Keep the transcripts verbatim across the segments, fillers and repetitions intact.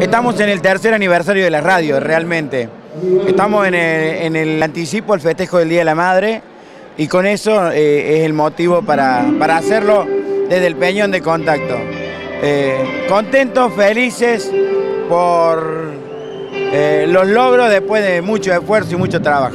Estamos en el tercer aniversario de la radio, realmente. Estamos en el, en el anticipo al festejo del Día de la Madre y con eso eh, es el motivo para, para hacerlo desde el Peñón de Contacto. Eh, contentos, felices por eh, los logros después de mucho esfuerzo y mucho trabajo.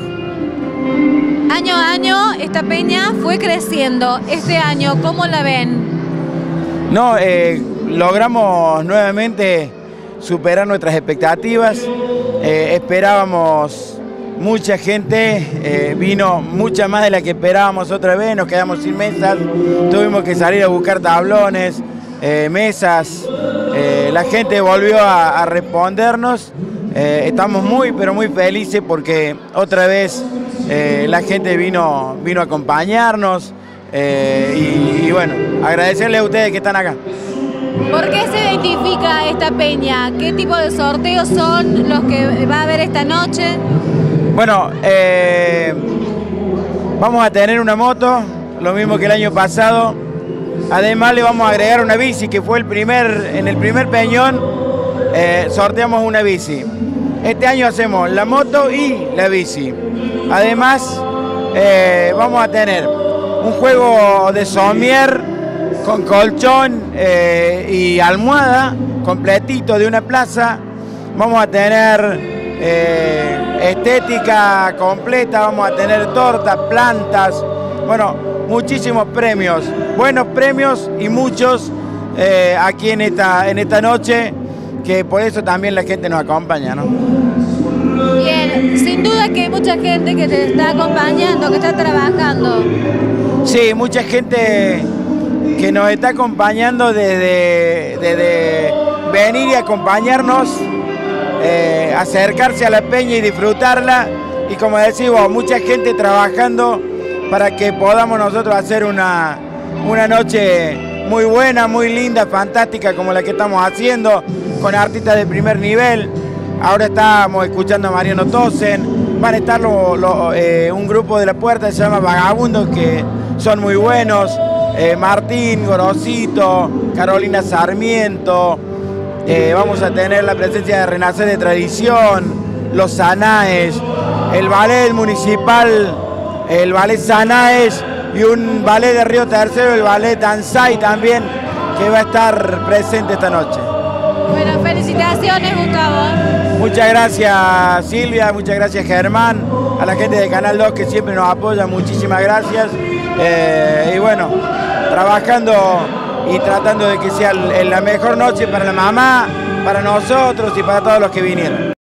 Año a año esta peña fue creciendo. Este año, ¿cómo la ven? No, eh, logramos nuevamente superar nuestras expectativas. Eh, esperábamos mucha gente, eh, vino mucha más de la que esperábamos otra vez, nos quedamos sin mesas, tuvimos que salir a buscar tablones, eh, mesas, eh, la gente volvió a, a respondernos. Eh, estamos muy pero muy felices porque otra vez eh, la gente vino, vino a acompañarnos eh, y, y bueno, agradecerles a ustedes que están acá. ¿Por qué se identifica esta peña? ¿Qué tipo de sorteos son los que va a haber esta noche? Bueno, eh, vamos a tener una moto, lo mismo que el año pasado. Además le vamos a agregar una bici, que fue el primer, en el primer peñón eh, sorteamos una bici. Este año hacemos la moto y la bici. Además eh, vamos a tener un juego de somier con colchón eh, y almohada, completito de una plaza. Vamos a tener eh, estética completa, vamos a tener tortas, plantas, bueno, muchísimos premios, buenos premios y muchos eh, aquí en esta, en esta noche, que por eso también la gente nos acompaña, ¿no? Bien, sin duda que hay mucha gente que te está acompañando, que está trabajando. Sí, mucha gente que nos está acompañando desde, desde venir y acompañarnos, eh, acercarse a la peña y disfrutarla, y como decimos, mucha gente trabajando para que podamos nosotros hacer una, una noche muy buena, muy linda, fantástica como la que estamos haciendo, con artistas de primer nivel. Ahora estamos escuchando a Mariano Tosen, van a estar lo, lo, eh, un grupo de La Puerta que se llama Vagabundos, que son muy buenos. Eh, Martín, Gorosito, Carolina Sarmiento, eh, vamos a tener la presencia de Renacer de Tradición, los Sanaes, el ballet municipal, el ballet Sanaes y un ballet de Río Tercero, el ballet Danzai también, que va a estar presente esta noche. Bueno, felicitaciones, Gustavo. Muchas gracias, Silvia, muchas gracias, Germán, a la gente de Canal dos que siempre nos apoya, muchísimas gracias. Eh, y bueno, trabajando y tratando de que sea la mejor noche para la mamá, para nosotros y para todos los que vinieron.